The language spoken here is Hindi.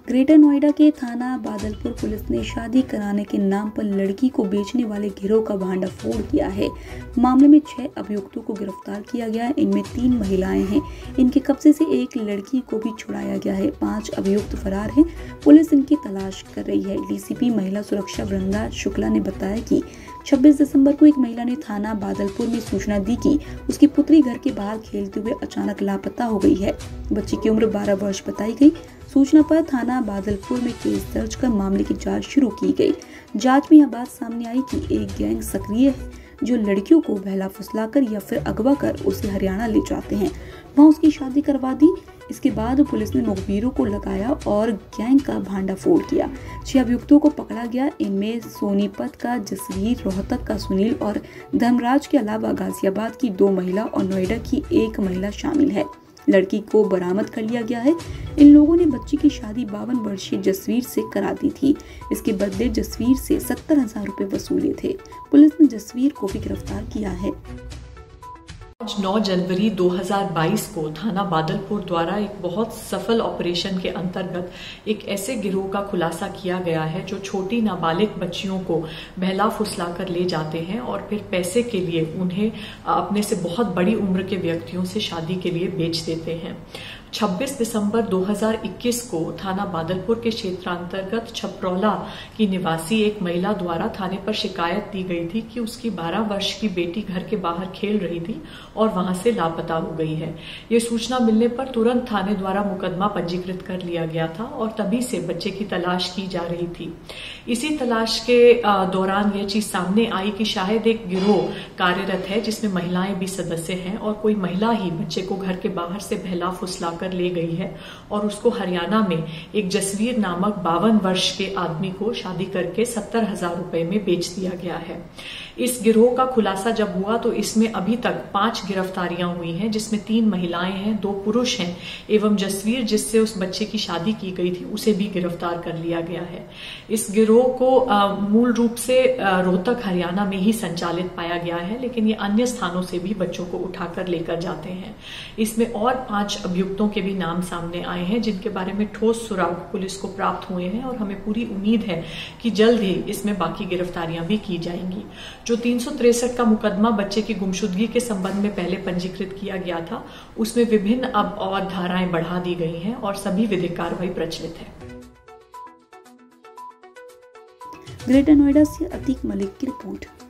ग्रेटर नोएडा के थाना बादलपुर पुलिस ने शादी कराने के नाम पर लड़की को बेचने वाले गिरोह का भांडाफोड़ किया है। मामले में 6 अभियुक्तों को गिरफ्तार किया गया है। इनमें 3 महिलाएं हैं। इनके कब्जे से एक लड़की को भी छुड़ाया गया है। 5 अभियुक्त फरार हैं। पुलिस इनकी तलाश कर रही है। डीसीपी महिला सुरक्षा वृंदा शुक्ला ने बताया कि 26 दिसंबर को एक महिला ने थाना बादलपुर में सूचना दी कि उसकी पुत्री घर के बाहर खेलते हुए अचानक लापता हो गई है। बच्ची की उम्र 12 वर्ष बताई गई। सूचना पर थाना बादलपुर में केस दर्ज कर मामले की जांच शुरू की गई। जांच में यह बात सामने आई कि एक गैंग सक्रिय है जो लड़कियों को बहला फुसलाकर या फिर अगवा कर उसे हरियाणा ले जाते हैं, वहां उसकी शादी करवा दी। इसके बाद पुलिस ने मुखबिरों को लगाया और गैंग का भांडाफोड़ किया। 6 अभियुक्तों को पकड़ा गया। इनमें सोनीपत का जसवीर, रोहतक का सुनील और धर्मराज के अलावा गाजियाबाद की 2 महिला और नोएडा की 1 महिला शामिल है। लड़की को बरामद कर लिया गया है। इन लोगों ने बच्ची की शादी 52 वर्षीय जसवीर से करा दी थी। इसके बदले जसवीर से 70,000 रुपए वसूले थे। पुलिस ने जसवीर को भी गिरफ्तार किया है। आज 9 जनवरी 2022 को थाना बादलपुर द्वारा एक बहुत सफल ऑपरेशन के अंतर्गत एक ऐसे गिरोह का खुलासा किया गया है जो छोटी नाबालिग बच्चियों को बहला फुसलाकर ले जाते हैं और फिर पैसे के लिए उन्हें अपने से बहुत बड़ी उम्र के व्यक्तियों से शादी के लिए बेच देते हैं। 26 दिसंबर 2021 को थाना बादलपुर के क्षेत्रांतर्गत छपरौला की निवासी एक महिला द्वारा थाने पर शिकायत दी गई थी कि उसकी 12 वर्ष की बेटी घर के बाहर खेल रही थी और वहां से लापता हो गई है। ये सूचना मिलने पर तुरंत थाने द्वारा मुकदमा पंजीकृत कर लिया गया था और तभी से बच्चे की तलाश की जा रही थी। इसी तलाश के दौरान यह चीज सामने आई कि शायद एक गिरोह कार्यरत है जिसमें महिलाएं भी सदस्य हैं और कोई महिला ही बच्चे को घर के बाहर से बहला फुसला कर ले गई है और उसको हरियाणा में एक जसवीर नामक 52 वर्ष के आदमी को शादी करके 70,000 रुपए में बेच दिया गया है। इस गिरोह का खुलासा जब हुआ तो इसमें अभी तक 5 गिरफ्तारियां हुई हैं, जिसमें 3 महिलाएं हैं, 2 पुरुष हैं एवं जसवीर जिससे उस बच्चे की शादी की गई थी उसे भी गिरफ्तार कर लिया गया है। इस गिरोह को मूल रूप से रोहतक हरियाणा में ही संचालित पाया गया है, लेकिन ये अन्य स्थानों से भी बच्चों को उठाकर लेकर जाते हैं। इसमें और 5 अभियुक्तों के भी नाम सामने आए हैं जिनके बारे में ठोस सुराग पुलिस को प्राप्त हुए हैं और हमें पूरी उम्मीद है कि जल्द ही इसमें बाकी गिरफ्तारियां भी की जाएंगी। जो 363 का मुकदमा बच्चे की गुमशुदगी के संबंध में पहले पंजीकृत किया गया था उसमें विभिन्न अब और धाराएं बढ़ा दी गई हैं और सभी विधिक कार्रवाई प्रचलित है। ग्रेटर नोएडा से अतीक मलिक की रिपोर्ट।